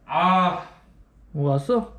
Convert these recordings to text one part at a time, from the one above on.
아, 뭐 왔어?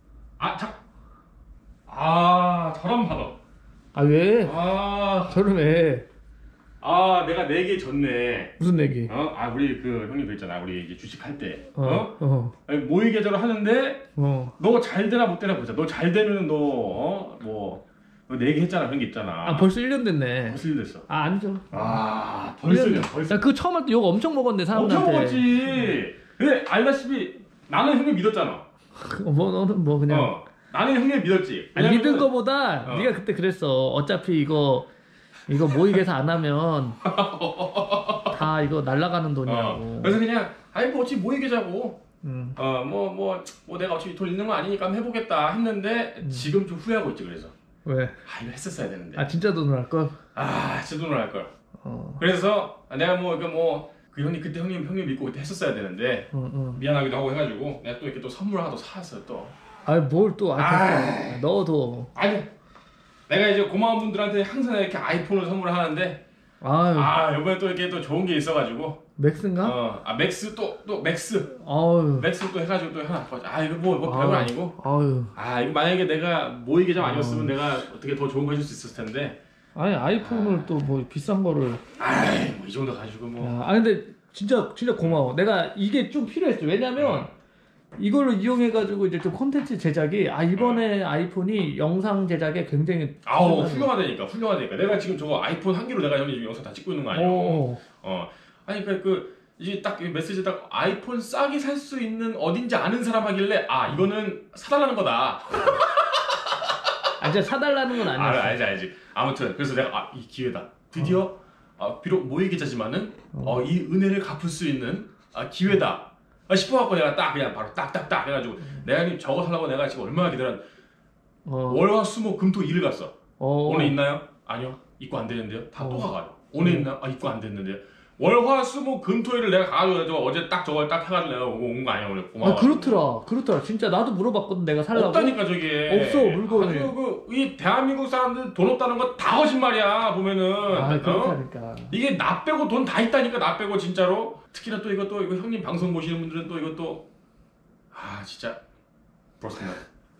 저런 받아. 아 왜? 아, 저를 왜? 내가 4개 졌네. 무슨 얘기? 우리 그 형님 그 있잖아. 우리 이제 주식 할 때. 어. 모의 계좌로 하는데, 어. 너 잘 되나 못 되나 보자. 너 잘 되면 너 4개 했잖아. 그런 게 있잖아. 아 벌써 1년 됐네. 벌써 일 됐어. 아 아니죠. 벌써 1년. 벌써. 야 그거 처음 할 때 욕 엄청 먹었는데 사람들한테. 엄청 먹었지. 근데 알다시피 나는 형님 믿었잖아. 뭐 너는 뭐 그냥. 나는 형님 믿었지. 아니, 믿은 거보다 네가 그때 그랬어. 어차피 이거 모의 계산 안 하면 다 이거 날라가는 돈이라고. 그래서 그냥 뭐 어차피 모의 계좌고. 응. 내가 어차피 돈 있는 거 아니니까 한번 해보겠다 했는데 지금 좀 후회하고 있지. 그래서 왜? 이거 했었어야 되는데. 진짜 돈을 할 걸? 진짜 돈을 할 걸. 그래서 내가 그 형님 그때 형님 믿고 그때 했었어야 되는데 미안하기도 하고 해가지고 내가 또 이렇게 또 선물 하나 더 사왔어요 또. 뭘 또? 너도. 아니 내가 이제 고마운 분들한테 항상 이렇게 아이폰을 선물하는데 이번에 또 이렇게 또 좋은 게 있어가지고. 맥스인가? 맥스 또 맥스. 맥스 또 해가지고 또 하나. 이거 뭐 별거 아니고. 이거 만약에 내가 모의 계좌 아니었으면 내가 어떻게 더 좋은 거 해줄 수 있었을 텐데. 아니 아이폰을 또 뭐 비싼 거를. 뭐 이 정도 가지고 뭐. 근데 진짜 고마워. 내가 이게 좀 필요했어. 왜냐면 이걸로 이용해가지고 이제 좀 콘텐츠 제작이 이번에 아이폰이 영상 제작에 굉장히 훌륭하다니까. 내가 지금 저거 아이폰 한 개로 내가 지금 영상 다 찍고 있는 거 아니야? 아니 그러니까 이제 딱 메시지 딱 아이폰 싸게 살 수 있는 어딘지 아는 사람 하길래 이거는 사달라는 거다. 진짜 사달라는 건 아니야. 알지. 아무튼 그래서 내가 이 기회다. 드디어 비록 모의 계좌지만은 이 은혜를 갚을 수 있는 기회다. 싶어갖고 내가 딱 그냥 바로 딱딱딱 해가지고 내가 저거 살라고 내가 지금 얼마나 기다렸는데 월화 수목 금토 일을 갔어. 오늘 있나요? 아니요. 입고 안 되는데요. 다 또 가가지고 오늘 있나? 입고 안 됐는데요. 월화 수목 금토일을 내가 가가지고 어제 딱 저걸 딱 해가지고 내가 온 거 아니야 오늘. 고마워. 그렇더라. 진짜 나도 물어봤거든. 내가 살라고. 없다니까 저게. 없어 물건이. 이 대한민국 사람들 돈 없다는 거 다 거짓말이야 보면은. 그렇다니까. 이게 나 빼고 돈 다 있다니까. 나 빼고 진짜로. 특히나 또 이거 형님 방송 보시는 분들은 또 이것도 진짜 부럽습니다.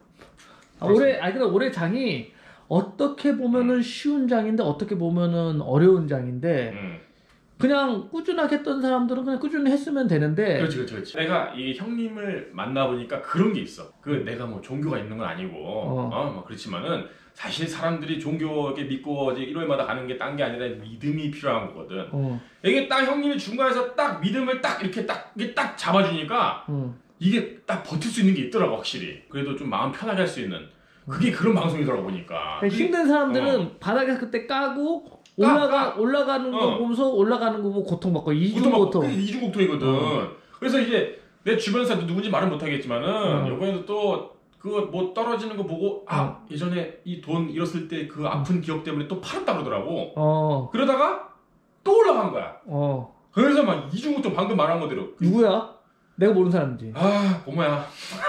올해 장이 어떻게 보면은 쉬운 장인데 어떻게 보면은 어려운 장인데 그냥 꾸준하게 했던 사람들은 그냥 꾸준히 했으면 되는데. 그렇지. 내가 이 형님을 만나보니까 그런 게 있어. 내가 뭐 종교가 있는 건 아니고 그렇지만은 사실 사람들이 종교에 믿고 이제 1월마다 가는 게 딴 게 아니라 믿음이 필요한 거거든. 이게 딱 형님이 중간에서 딱 믿음을 딱 이렇게 딱 잡아주니까 이게 딱 버틸 수 있는 게 있더라고 확실히. 그래도 좀 마음 편하게 할 수 있는 그게 그런 방송이더라고 보니까. 힘든 사람들은 바닥에서 그때 까고 올라가는 거 보면서 올라가는 거 보고 고통받고 이중고통이거든. 그래서 이제 내 주변 사람들 누군지 말은 못하겠지만은 이번에도 또 그거 뭐 떨어지는 거 보고 예전에 이 돈 잃었을 때 그 아픈 기억 때문에 또 팔았다 그러더라고. 그러다가 또 올라간 거야. 그래서 막 이중고통 방금 말한 거대로. 누구야? 내가 모르는 사람이지. 고모야.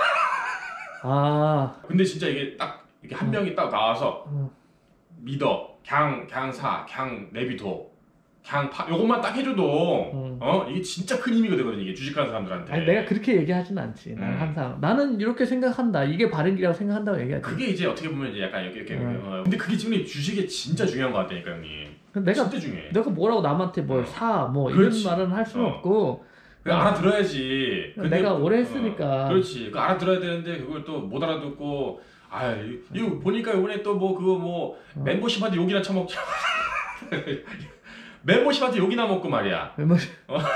근데 진짜 이게 딱 이렇게 한 명이 딱 나와서 믿어. 그냥 사, 그냥 내비둬. 그냥 요것만 딱 해줘도 이게 진짜 큰 힘이 되거든. 이게 주식하는 사람들한테. 내가 그렇게 얘기하진 않지. 나는 항상 나는 이렇게 생각한다. 이게 바른 길이라고 생각한다고 얘기하지. 그게 이제 어떻게 보면 이제 약간 이렇게 근데 그게 지금 주식에 진짜 중요한 거 같다니까 형님. 진짜 중요해. 내가 뭐라고 남한테 뭘 사 뭐 이런 말은 할 수는 없고. 알아들어야지. 내가 오래 했으니까. 그렇지. 알아들어야 되는데 그걸 또 못 알아듣고. 이거 보니까 이번에 또 뭐 그거 뭐 멤버십한테 욕이나 처먹자. 멤버십한테 욕이나 먹고 말이야. 멤버십.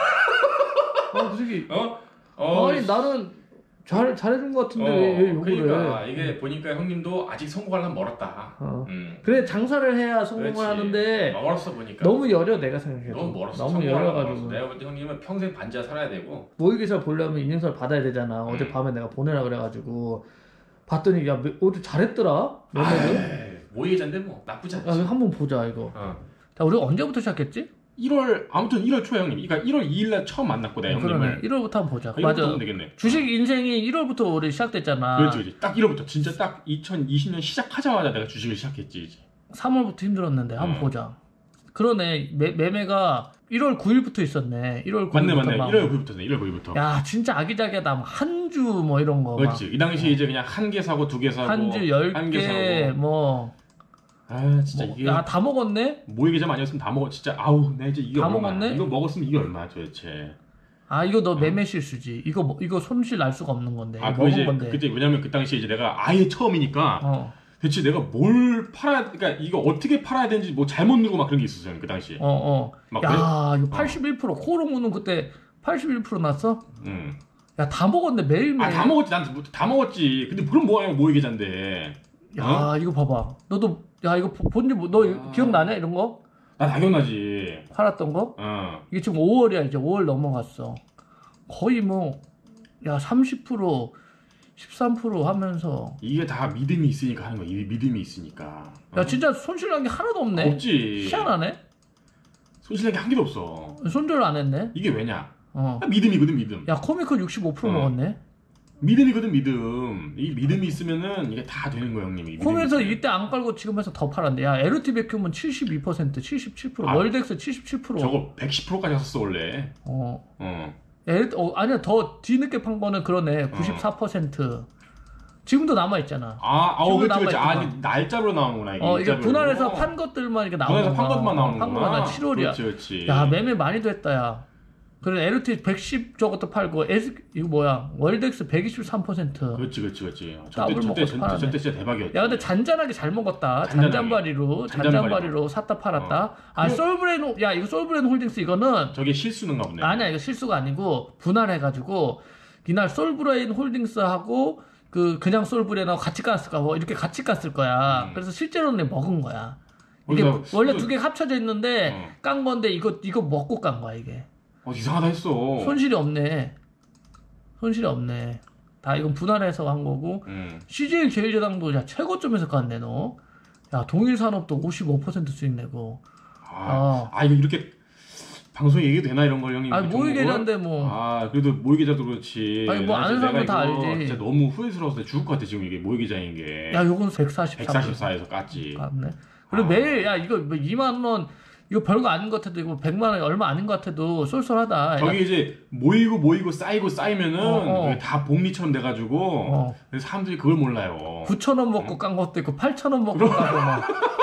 그 새끼. 아니 나는 잘해준 것 같은데 왜 욕을 그러니까 해? 이게 보니까 형님도 아직 성공하려면 멀었다. 그래 장사를 해야 성공을 하는데 멀었어 보니까. 너무 여려 내가 생각해도. 너무 멀었어. 너무 여려가지고. 내가 볼 때 형님은 평생 반지하 살아야 되고. 모의 계좌 보려면 인증서를 받아야 되잖아. 어제 밤에 내가 보내라 그래가지고 봤더니 어제 잘했더라. 모의 계좌인데 뭐 나쁘지 않지. 한번 보자 이거. 자, 우리가 언제부터 시작했지? 1월 초에 형님. 그러니까 1월 2일날 처음 만났고 내가 형님을. 1월부터 한번 보자. 맞아. 되겠네. 주식 인생이 1월부터 우리 시작됐잖아. 그렇지. 딱 1월부터 진짜 딱 2020년 시작하자마자 내가 주식을 시작했지 이제. 3월부터 힘들었는데 한번 보자. 그러네. 매매가 1월 9일부터 있었네. 1월 9일부터. 맞네. 1월 9일부터네. 1월 9일부터. 야, 진짜 아기자기하다. 한 주 뭐 이런 거. 그렇지. 이 당시 이제 그냥 한 개 사고 두 개 사고 한 주 10개 뭐. 아, 진짜 뭐, 이게 야, 다 먹었네? 모의계좌 아니었으면 다 먹었. 진짜 아우, 나 이제 이게 다 얼마? 먹었네? 이거 먹었으면 이게 얼마야 도대체? 아, 이거 너 매매 실수지. 이거 손실 날 수가 없는 건데. 아, 이거 그 이제 먹은 건데. 그때 왜냐면 그 당시에 이제 내가 아예 처음이니까 대체 내가 뭘 팔아야, 그러니까 이거 어떻게 팔아야 되는지 뭐 잘못 누르고 막 그런 게 있었어요 그 당시에. 막 야, 이거 81% 코로무는 그때 81% 났어? 야, 다 먹었네 매일매일. 아, 다 먹었지. 난 다 먹었지. 근데 그럼 뭐야 모의계좌인데. 야, 이거 봐봐. 너도 야, 이거 본지 너 기억나냐 이런 거? 나 당연하지. 팔았던 거? 이게 지금 5월이야. 이제 5월 넘어갔어. 거의 뭐 야, 30% 13% 하면서 이게 다 믿음이 있으니까 하는 거야. 이 믿음이 있으니까. 야, 진짜 손실난 게 하나도 없네. 없지. 희한하네. 손실난 게 한 개도 없어. 손절 안 했네. 이게 왜냐? 믿음이거든, 믿음. 야, 코미크 65% 먹었네. 믿음이거든, 믿음. 이 믿음이 있으면은 이게 다 되는 거야, 형님. 코미에서 이때 안 깔고 지금 해서 더 팔았네. 야, LT 백큐은 72%, 77%, 월덱스 77%. 저거 110%까지 갔었어, 원래. 아니야, 더 뒤늦게 판 거는 그러네. 94%. 지금도 남아있잖아. 그렇지. 아, 이게 날짜로 나오는구나. 이게 분할해서 판 것들만 이렇게 나오는 분할해서 판 것만 나오는구나. 판 것만 7월이야. 그렇지. 야, 매매 많이 됐다, 야. 그래, LT 110 저것도 팔고, 이거 뭐야, 월덱스 123%. 그렇지. 더블 먹고 저때 진짜 대박이었지. 야, 근데 잔잔하게 잘 먹었다. 잔잔바리로 샀다 팔았다. 솔브레인, 야, 이거 솔브레인 홀딩스 이거는. 저게 실수는가 보네. 아니야, 이거 실수가 아니고, 분할해가지고, 이날 솔브레인 홀딩스하고, 그냥 솔브레인하고 같이 깠을까, 뭐, 이렇게 같이 깠을 거야. 그래서 실제로는 먹은 거야. 이게 원래 두 개 합쳐져 있는데, 깐 건데, 이거 먹고 깐 거야, 이게. 이상하다 했어. 손실이 없네. 다 이건 분할해서 한 거고. CJ 제일제당도 야, 최고점에서 깠네, 너. 야, 동일산업도 55% 수익 내고. 이거 이렇게 방송에 얘기도 되나 이런 걸 형님? 모의계좌인데 뭐. 그래도 모의계좌도 그렇지. 아니, 뭐 아는 사람은 다 알지. 진짜 너무 후회스러워서 죽을 것 같아 지금 이게 모의계좌인 게. 야, 요건 144에서 깠지. 깠네. 그리고 매일 야, 이거 뭐 2만 원. 이거 별거 아닌 것 같아도 이거 100만 원 얼마 아닌 것 같아도 쏠쏠하다. 저기 이제 모이고 쌓이면은 다 복리처럼 돼가지고 그래서 사람들이 그걸 몰라요. 9,000원 먹고 깐 것도 있고 8,000원 먹고 까고 막.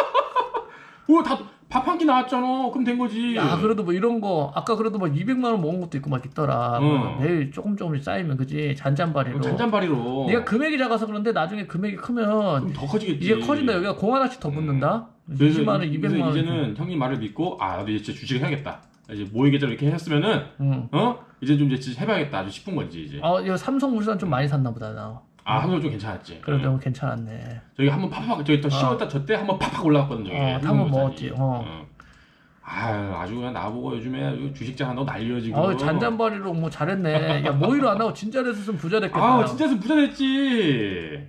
다 밥 한 끼 나왔잖아. 그럼 된 거지. 야, 그래도 뭐 이런 거 아까 그래도 뭐 200만 원 먹은 것도 있고 막 있더라. 매일 조금씩 쌓이면 그지. 잔잔바리로. 네가 금액이 작아서 그런데 나중에 금액이 크면 그럼 더 커지겠지. 이게 커진다. 여기가 공 하나씩 더 붙는다. 20만 원, 200만 원. 이제는 형님 말을 믿고 나도 이제 주식을 해야겠다. 이제 모의계좌로 이렇게 했으면은 이제 좀 이제 해봐야겠다 아주 싶은 거지 이제. 이거 삼성물산 좀 많이 샀나 보다 나. 한번 좀 괜찮았지. 그래도 너무 괜찮았네. 저기 한번 팍팍 저기 또 10월달 저때 한번 팍팍 올라갔거든 저기. 한번 먹었지. 아주 그냥 나보고 요즘에 주식장 한다고 난리여 지금. 잔잔바리로 뭐 잘했네. 야, 모의로 안 하고 진짜로 했으면 부자 됐겠다. 진짜로 부자 됐지.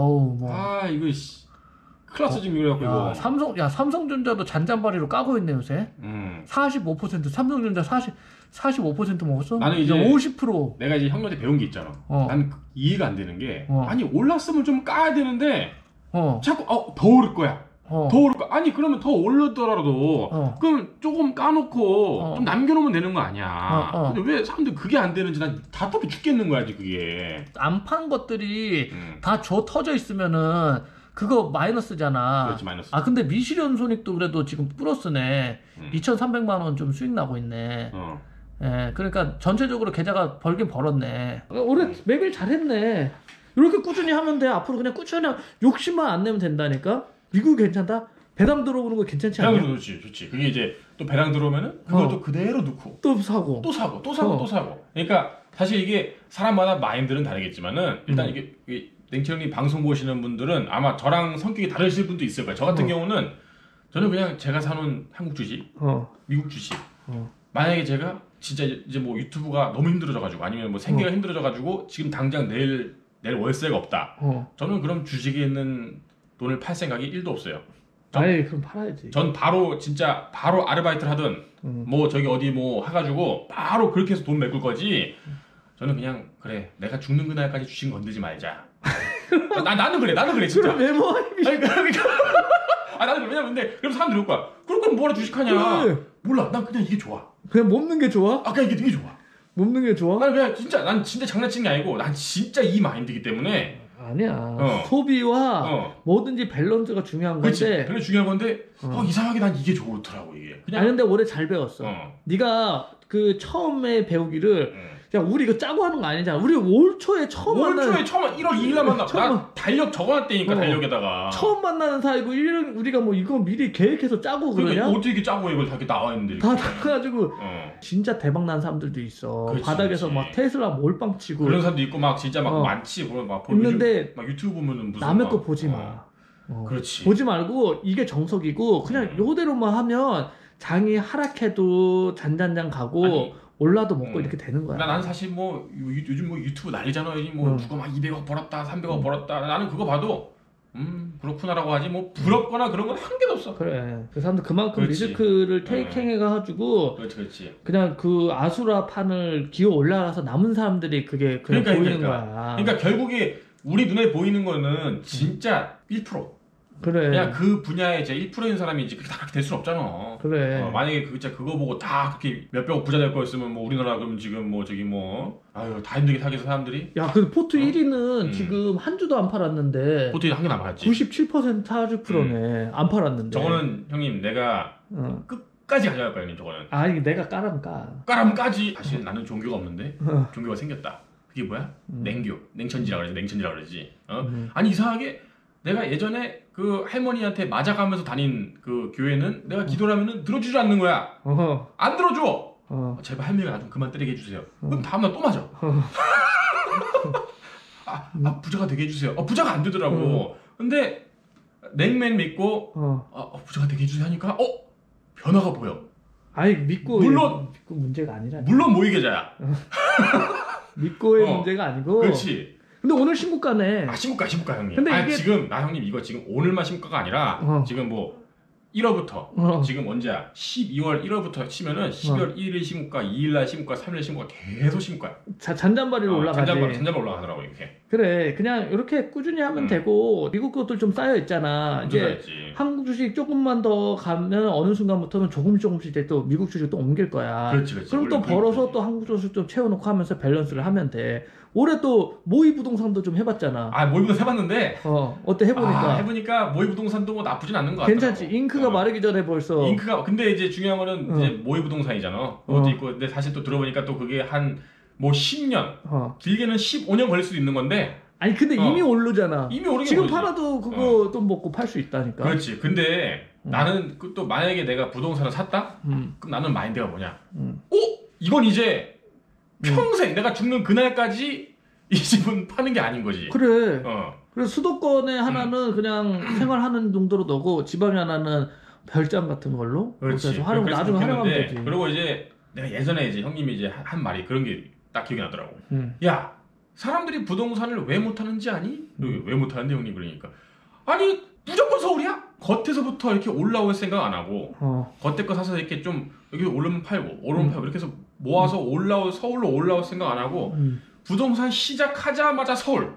이거 큰일 났어 지금 이래갖고 이거. 삼성전자도 잔잔바리로 까고 있네 요새. 45% 삼성전자 45% 먹었어? 나는 이제 50%. 내가 이제 형님한테 배운 게 있잖아. 난 이해가 안 되는 게 아니 올랐으면 좀 까야 되는데 자꾸 더 오를 거야. 더 오를 거야. 아니 그러면 더 올랐더라도 그럼 조금 까놓고 좀 남겨놓으면 되는 거 아니야. 근데 왜 사람들 그게 안 되는지 난 답답해 죽겠는 거야 지금 그게. 안 판 것들이 다 터져 있으면은 그거 마이너스잖아. 그렇지, 마이너스. 근데 미실현 손익도 그래도 지금 플러스네. 2,300만 원 좀 수익 나고 있네. 예, 그러니까 전체적으로 계좌가 벌긴 벌었네. 올해 매길 잘했네. 이렇게 꾸준히 하면 돼. 앞으로 그냥 꾸준히 욕심만 안 내면 된다니까. 미국 괜찮다? 배당 들어오는 거 괜찮지 않냐? 배당 좋지. 그게 이제 또 배당 들어오면은 그걸 또 그대로 넣고 또 사고. 그러니까 사실 이게 사람마다 마인드는 다르겠지만은 일단 이게 냉철님 방송 보시는 분들은 아마 저랑 성격이 다르실 분도 있을 거예요. 저 같은 경우는 저는 그냥 제가 사는 한국 주식, 미국 주식. 만약에 제가 진짜 이제 뭐 유튜브가 너무 힘들어져가지고 아니면 뭐 생계가 힘들어져가지고 지금 당장 내일 월세가 없다. 저는 그럼 주식에 있는 돈을 팔 생각이 1도 없어요. 그럼 팔아야지. 전 바로 아르바이트를 하든 뭐 저기 어디 뭐 해가지고 바로 그렇게 해서 돈 메꿀 거지. 저는 그냥 그래 내가 죽는 그날까지 주식 건들지 말자. 나는 그래 진짜. 그럼 왜 뭐? 나는 그래. 왜냐면 근데 그럼 사람들이 올 거야. 그럴 거면 뭐라 주식하냐. 몰라. 난 그냥 이게 좋아. 그냥 먹는 게 좋아? 아까 이게 되게 좋아. 먹는 게 좋아? 난 진짜 장난치는 게 아니고 난 진짜 이 마인드이기 때문에. 아니야. 소비와 뭐든지 밸런스가 중요한 건데. 그렇지. 되게 중요한 건데 이상하게 난 이게 좋더라고 이게. 그냥. 아니 근데 올해 잘 배웠어. 네가 그 처음에 배우기를 야 우리 이거 짜고 하는 거 아니잖아. 우리 올 초에 처음 1월 1월 2일 날 만나. 나 달력 적어놨다니까 달력에다가. 처음 만나는 사이고 우리가 뭐 이거 미리 계획해서 짜고 그러냐? 어떻게 짜고 이걸 다 이렇게 나와 있는데. 다 나가지고 진짜 대박 난 사람들도 있어. 그렇지, 바닥에서 그렇지. 막 테슬라 몰빵 치고. 그런 사람도 있고 막 진짜 막 많지. 막 있는데 막 유튜브 보면은 무슨 남의 거 보지 마. 그렇지. 보지 말고 이게 정석이고 그냥 요대로만 하면 장이 하락해도 잔잔잔 가고. 아니, 올라도 먹고 이렇게 되는 거야. 나는 사실 뭐 요즘 뭐 유튜브 난리잖아. 뭐 누가 막 200억 벌었다, 300억 벌었다. 나는 그거 봐도 그렇구나라고 하지 뭐 부럽거나 그런 건 한 개도 없어. 그래. 그 사람들 그만큼 리스크를 테이킹해가지고 그렇지. 그냥 그 아수라 판을 기어 올라가서 남은 사람들이 그게 그냥 보이는 거야. 그러니까 결국에 우리 눈에 보이는 거는 진짜 1%. 그래. 그냥 그 분야에 이제 1%인 사람이 이제 그렇게 다 될 수는 없잖아. 그래. 만약에 그거 보고 다 그렇게 몇백억 부자 될 거였으면 뭐 우리나라 그럼 지금 뭐 저기 뭐 아유 다 힘들게 살겠어 사람들이. 야, 그 포트 1위는 지금 한 주도 안 팔았는데. 포트 1위 한 개 남았지. 97% 하주프로네. 안 팔았는데. 저거는 형님 내가 끝까지 가져갈 거야 형님 저거는. 아니 내가 까라면 까. 까라면 까지. 사실 나는 종교가 없는데 종교가 생겼다. 그게 뭐야? 냉천지라 그러지. 아니 이상하게. 내가 예전에 그 할머니한테 맞아가면서 다닌 그 교회는 내가 기도를 하면은 들어주지 않는 거야. 안 들어줘. 제발 할머니가 나 좀 그만 때리게 해주세요. 그럼 다음날 또 맞아. 부자가 되게 해주세요. 부자가 안 되더라고. 근데 냉면 믿고 부자가 되게 해주세요 하니까 변화가 보여. 아니 믿고 문제가 아니라. 물론 모의계좌야. 믿고의 문제가 아니고. 그렇지. 근데 오늘 신고가네. 신고가 형님. 근데 이게... 지금 형님 이거 지금 오늘만 신고가가 아니라 지금 뭐 1월부터 지금 언제야? 12월 1월부터 치면은 12월 1일 신고가, 2일날 신고가, 3일 신고가 계속 신고가야. 잔잔바리로 올라가지. 잔잔바리 올라가더라고 이렇게. 그래, 그냥 이렇게 꾸준히 하면 되고 미국 것들 좀 쌓여 있잖아. 이제 한국 주식 조금만 더 가면 어느 순간부터는 조금씩 이제 또 미국 주식 또 옮길 거야. 그렇지. 그럼 또 벌어서 또 한국 주식 좀 채워놓고 하면서 밸런스를 하면 돼. 올해 또 모의 부동산도 좀 해봤잖아. 모의 부동산 해봤는데. 어때 해보니까? 해보니까 모의 부동산도 뭐 나쁘진 않는 것 같아. 괜찮지. 잉크가 마르기 전에 벌써. 근데 이제 중요한 거는 이제 모의 부동산이잖아. 그것도 있고, 근데 사실 또 들어보니까 또 그게 한 뭐 10년, 길게는 15년 걸릴 수도 있는 건데. 아니 근데 이미 오르잖아. 이미 오르긴 지금 오르지. 팔아도 그거 돈 먹고 팔 수 있다니까. 그렇지. 근데 나는 또 만약에 내가 부동산을 샀다? 그럼 나는 마인드가 뭐냐? 이건 이제 평생 내가 죽는 그날까지 이 집은 파는 게 아닌 거지. 그래. 그래서 수도권에 하나는 그냥 생활하는 정도로 넣고 지방에 하나는 별장 같은 걸로. 그렇지. 그래서 나중에 활용하면 되지. 그리고 이제 내가 예전에 이제 형님이 이제 한 말이 그런 게 딱 기억이 나더라고. 야, 사람들이 부동산을 왜 못하는지 아니? 왜 못하는데 형님 그러니까. 아니 무조건 서울이야? 겉에서부터 이렇게 올라올 생각 안 하고 겉에 거 사서 이렇게 좀 여기 오르면 팔고 오르면 팔고 이렇게 해서 모아서 서울로 올라올 생각 안 하고 부동산 시작하자마자 서울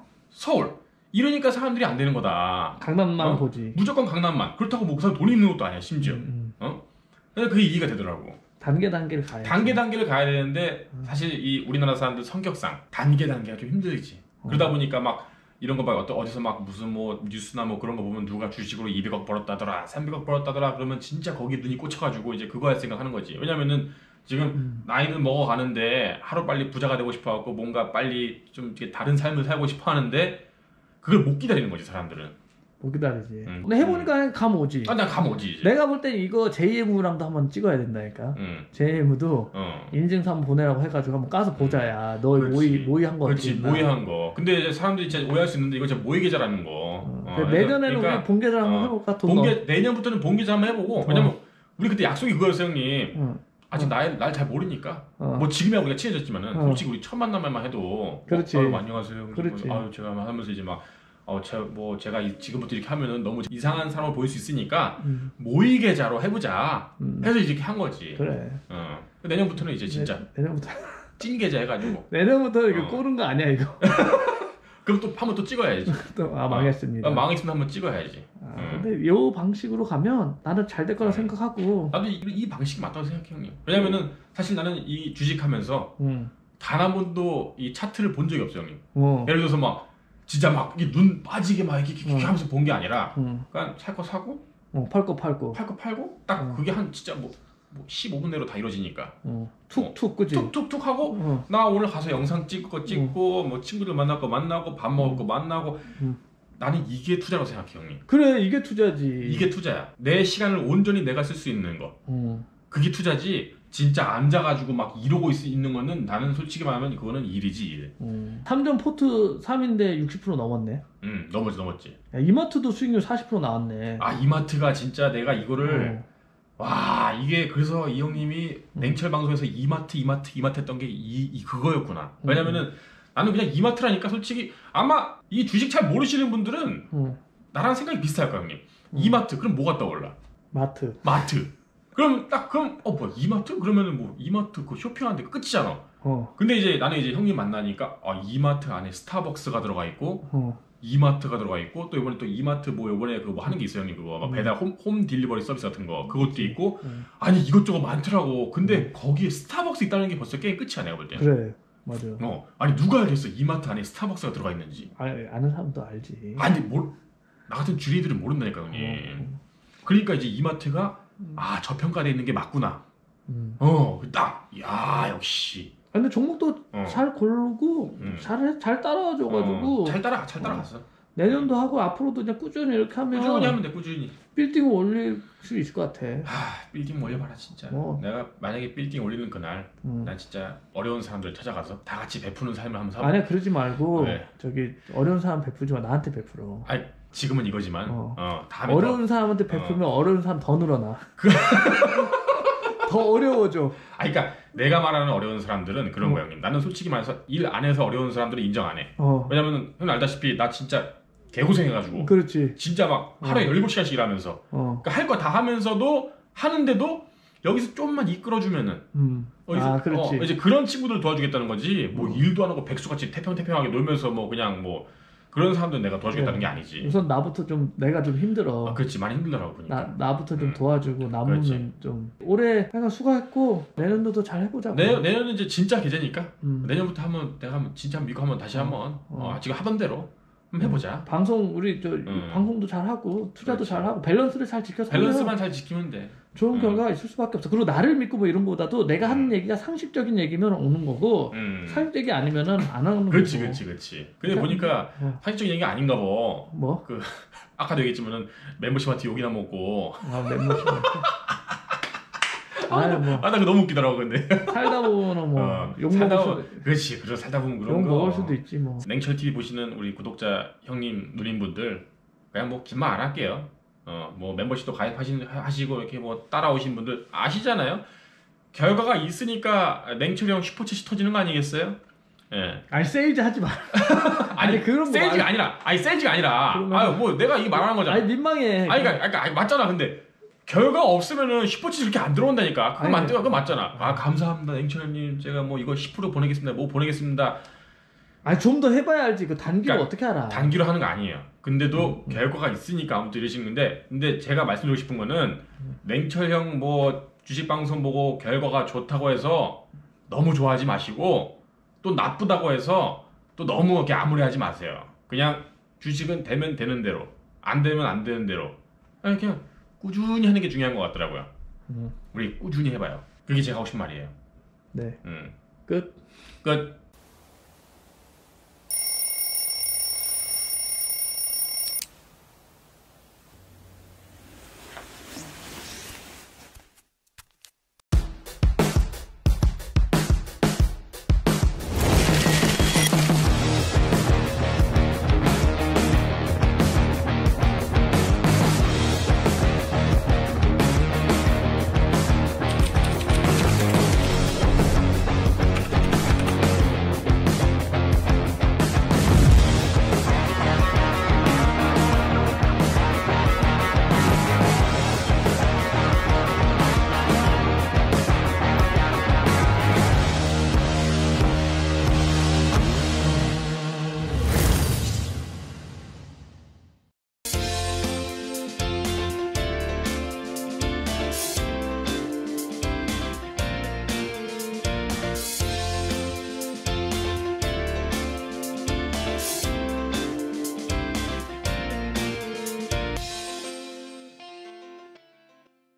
이러니까 사람들이 안 되는 거다. 강남만 보지. 무조건 강남만. 그렇다고 뭐 그 사람 돈이 있는 것도 아니야 심지어. 그래서 그게 이해가 되더라고. 단계를 가야 돼. 단계를 가야 되는데 사실 이 우리나라 사람들 성격상 단계가 좀 힘들지. 그러다 보니까 막 이런 거 봐. 어디서 막 무슨 뭐 뉴스나 뭐 그런 거 보면 누가 주식으로 200억 벌었다더라 300억 벌었다더라 그러면 진짜 거기 눈이 꽂혀가지고 이제 그거 할 생각하는 거지. 왜냐면은 지금 나이는 먹어가는데 하루빨리 부자가 되고 싶어갖고 뭔가 빨리 좀 다른 삶을 살고 싶어 하는데 그걸 못 기다리는 거지 사람들은. 못 기다리지. 근데 해보니까 감 오지. 난 감 오지 이제. 내가 볼 땐 이거 JMU랑도 한번 찍어야 된다니까. JMU도 인증서 한번 보내라고 해가지고 한번 까서 보자야. 너 모의한 거. 그렇지. 모의한 거. 근데 이제 사람들이 진짜 오해할 수 있는데 이거 진짜 모의 계좌라는 거. 내년에는 우리 본계좌 한번 해볼까? 내년부터는 본계좌 한번 해보고. 왜냐면 우리 그때 약속이 그거였어 형님. 아직 날 잘 모르니까. 뭐 지금이야 우리가 친해졌지만은 솔직히 우리 첫 만남만 해도. 그렇지. 안녕하세요. 그렇지. 제가 하면서 이제 막. 제가 지금부터 이렇게 하면은 너무 이상한 사람을 보일 수 있으니까 모의 계좌로 해보자 해서 이렇게 한 거지. 그래. 내년부터는 이제 진짜 내년부터 찐 계좌 해가지고. 내년부터 이거 꼬는 거 아니야 이거. 그럼 또 한번 또 찍어야지. 망했습니다. 망했으면 한번 찍어야지. 근데 이 방식으로 가면 나는 잘 될 거라 생각하고. 나도 이 방식이 맞다고 생각해, 형님. 왜냐면은 사실 나는 이 주식하면서 단 한 번도 이 차트를 본 적이 없어요, 형님. 예를 들어서 막 진짜 막 눈 빠지게 막 이렇게 하면서 본 게 아니라 그냥 살 거 사고 팔 거 팔고 딱 그게 한 진짜 뭐 15분 내로 다 이루어지니까 툭툭 그지? 툭툭툭 하고 나 오늘 가서 영상 찍고 뭐 친구들 만날 거 만나고 밥 먹을 거 만나고 나는 이게 투자라고 생각해, 형님. 그래, 이게 투자지. 이게 투자야. 내 시간을 온전히 내가 쓸 수 있는 거. 그게 투자지. 진짜 앉아가지고 막 이러고 있는 거는 나는 솔직히 말하면 그거는 일이지, 일. 3전 포트 3인데 60% 넘었네. 넘었지. 야, 이마트도 수익률 40% 나왔네. 아, 이마트가 진짜 내가 이거를 와, 이게 그래서 이 형님이 냉철 방송에서 이마트 했던 게 그거였구나. 왜냐면은 나는 그냥 이마트라니까 솔직히 아마 이 주식 잘 모르시는 분들은 나랑 생각이 비슷할 거야, 형님. 이마트 그럼 뭐가 떠올라? 마트. 그럼 뭐야 이마트? 그러면은 뭐 이마트 그 쇼핑하는데 끝이잖아. 근데 이제 나는 이제 형님 만나니까 이마트 안에 스타벅스가 들어가 있고 이마트가 들어가 있고 또 이번에 또 이마트 뭐 이번에 그거 뭐 하는 게 있어요, 형님. 그거 막 배달 홈 딜리버리 서비스 같은 거 그것도 있고 아니 이것저것 많더라고. 근데 거기에 스타벅스 있다는 게 벌써 게임 끝이야, 내가 볼 때. 그래, 맞아. 아니 누가 알겠어 이마트 안에 스타벅스가 들어가 있는지. 아는 사람도 알지. 아니 나 같은 주리들은 모른다니까, 형님. 그러니까 이제 이마트가 저평가돼 있는 게 맞구나. 야 역시. 근데 종목도 잘 고르고 잘 따라와줘가지고 잘 따라갔어. 내년도 하고 앞으로도 그냥 꾸준히 이렇게 하면 꾸준히 하면 돼, 꾸준히. 빌딩을 올릴 수 있을 것 같아. 빌딩 올려봐라 진짜. 내가 만약에 빌딩 올리는 그날 난 진짜 어려운 사람들 찾아가서 다 같이 베푸는 삶을 한번 살아. 아니야, 그러지 말고 저기 어려운 사람 베푸지 마, 나한테 베풀어. 아니 지금은 이거지만 다음에 어려운 사람한테 베풀면 어려운 사람 더 늘어나. 더 어려워져. 그러니까 내가 말하는 어려운 사람들은 그런 거야, 형님. 나는 솔직히 말해서 일 안 해서 어려운 사람들은 인정 안 해. 왜냐면 형님 알다시피 나 진짜 개고생해가지고. 그렇지. 진짜 막 하루에 17시간씩 일하면서 그러니까 할 거 다 하면서도 하는데도 여기서 좀만 이끌어주면은 그렇지. 이제 그런 친구들 도와주겠다는 거지. 뭐 일도 안 하고 백수같이 태평태평하게 놀면서 뭐 그냥 뭐 그런 사람들 내가 도와주겠다는 게 아니지. 우선 나부터 내가 좀 힘들어. 그렇지, 많이 힘들더라고 보니까. 나부터 좀 도와주고 남으면 좀 올해 내가 수고했고 내년도도 잘 해보자고. 내년은 이제 진짜 계제니까 내년부터 내가 진짜 미국 한번 다시 한번 지금 하던 대로 한번 해보자. 방송 우리 방송도 잘 하고 투자도 잘 하고 밸런스를 잘 지켜서 밸런스만 잘 지키면 돼. 좋은 결과가 있을 수밖에 없어. 그리고 나를 믿고 뭐 이런 거보다도 내가 하는 얘기가 상식적인 얘기면 오는 거고 상식적이 아니면은 안 하는 거고. 그렇지. 근데 보니까 상식적인 얘기가 아닌가 봐. 뭐? 아까도 얘기했지만은 멤버십한테 욕이나 먹고. 멤버십한테. 나 그거 너무 웃기더라고. 근데 살다 보면은 뭐 욕 먹을 수도. 그렇지. 그래서 살다 보면 그런 거. 욕 먹을 수도 있지 뭐. 냉철 TV 보시는 우리 구독자 형님 누님분들 그냥 뭐 긴 말 안 할게요. 뭐 멤버십도 가입하시고 이렇게 뭐 따라오신 분들 아시잖아요. 결과가 있으니까 냉철이 형 슈퍼챗이 터지는 거 아니겠어요? 예. 아니 세일즈 하지 마. 아니 그런 거 세일즈가 아니라. 세일즈가 아니라. 뭐 내가 이게 말하는 거잖아. 아니 민망해. 그러니까 맞잖아. 근데 결과 없으면은 슈퍼챗이 이렇게 안 들어온다니까. 그거 맞잖아. 감사합니다 냉철 형님. 제가 뭐 이거 10% 보내겠습니다. 뭐 보내겠습니다. 좀 더 해봐야 알지. 그 단기로 그러니까 어떻게 알아? 단기로 하는 거 아니에요. 근데도 결과가 있으니까 아무튼 이러시는데, 근데 제가 말씀드리고 싶은 거는 냉철 형 뭐 주식 방송 보고 결과가 좋다고 해서 너무 좋아하지 마시고 또 나쁘다고 해서 또 너무 이렇게 암울해하지 마세요. 그냥 주식은 되면 되는 대로, 안 되면 안 되는 대로 그냥 꾸준히 하는 게 중요한 것 같더라고요. 우리 꾸준히 해봐요. 그게 제가 하고 싶은 말이에요. 네. 끝.